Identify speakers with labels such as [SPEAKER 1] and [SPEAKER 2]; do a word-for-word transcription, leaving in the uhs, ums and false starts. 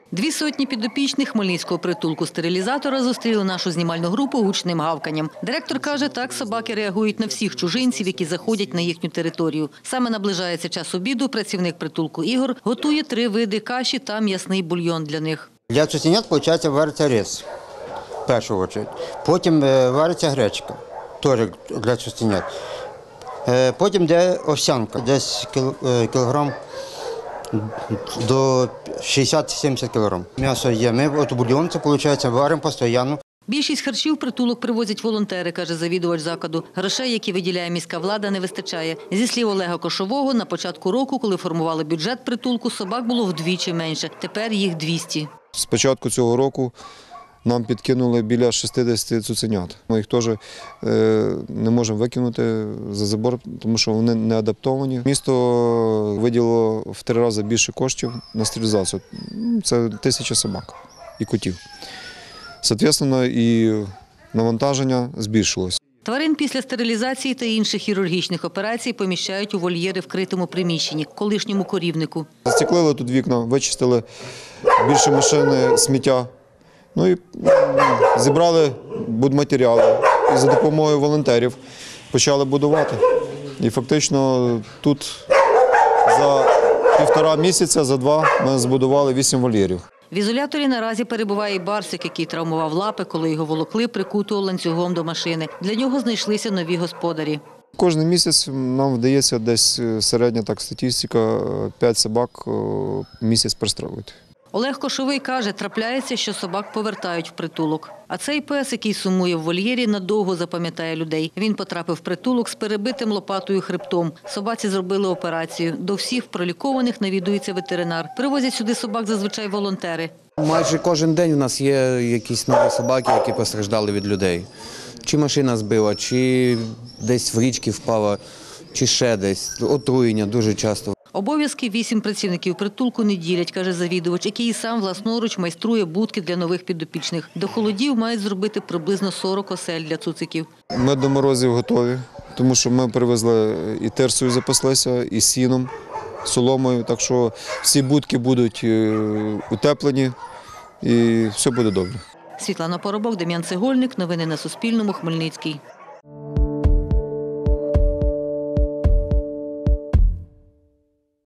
[SPEAKER 1] Дві сотні підопічних хмельницького притулку-стерилізатора зустріли нашу знімальну групу гучним гавканням. Директор каже, так собаки реагують на всіх чужинців, які заходять на їхню територію. Саме наближається час обіду, працівник притулку Ігор готує три види каші та м'ясний бульйон для них.
[SPEAKER 2] Для цуценят, виходить, вариться рис, в першу чергу. Потім вариться гречка, теж для цуценят. Потім йде овсянка, десь кілограм до шістдесят-сімдесят кілограм. М'ясо є. Ми от бульйон, це, виходить, варимо постійно.
[SPEAKER 1] Більшість харчів притулок привозять волонтери, каже завідувач закладу. Грошей, які виділяє міська влада, не вистачає. Зі слів Олега Кошового, на початку року, коли формували бюджет притулку, собак було вдвічі менше. Тепер їх двісті.
[SPEAKER 3] З початку цього року нам підкинули біля шістдесят цуценят. Ми їх теж не можемо викинути за забор, тому що вони не адаптовані. Місто виділило в три рази більше коштів на стерилізацію. Це тисяча собак і котів. Відповідно, і навантаження збільшилось.
[SPEAKER 1] Тварин після стерилізації та інших хірургічних операцій поміщають у вольєри в критому приміщенні, колишньому корівнику.
[SPEAKER 3] Застеклили тут вікна, вичистили більше машини сміття. Ну і зібрали будматеріали і за допомогою волонтерів почали будувати. І фактично тут за півтора місяця, за два ми збудували вісім вольєрів.
[SPEAKER 1] В ізоляторі наразі перебуває і барсик, який травмував лапи, коли його волокли прикутого ланцюгом до машини. Для нього знайшлися нові господарі.
[SPEAKER 3] Кожен місяць нам вдається десь середня так статистика п'ять собак в місяць пристрелити.
[SPEAKER 1] Олег Кошовий каже, трапляється, що собак повертають в притулок. А цей пес, який сумує в вольєрі, надовго запам'ятає людей. Він потрапив в притулок з перебитим лопатою хребтом. Собаці зробили операцію. До всіх пролікованих навідується ветеринар. Привозять сюди собак зазвичай волонтери.
[SPEAKER 4] Майже кожен день у нас є якісь нові собаки, які постраждали від людей. Чи машина збила, чи десь в річки впала, чи ще десь. Отруєння дуже часто.
[SPEAKER 1] Обов'язки вісім працівників притулку не ділять, каже завідувач, який і сам власноруч майструє будки для нових підопічних. До холодів мають зробити приблизно сорок осель для цуциків.
[SPEAKER 3] Ми до морозів готові, тому що ми привезли і терсою запаслися, і сіном, соломою. Так що всі будки будуть утеплені і все буде добре.
[SPEAKER 1] Світлана Поробок, Дем'ян Цегольник. Новини на Суспільному. Хмельницький.